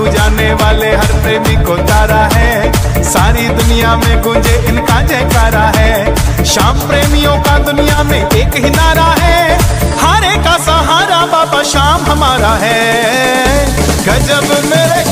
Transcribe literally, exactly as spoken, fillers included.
को जाने वाले हर प्रेमी को तारा है, सारी दुनिया में गूंजे इनका जयकारा है। शाम प्रेमियों का दुनिया में एक ही नारा है, हारे का सहारा बाबा शाम हमारा है। गजब मेरे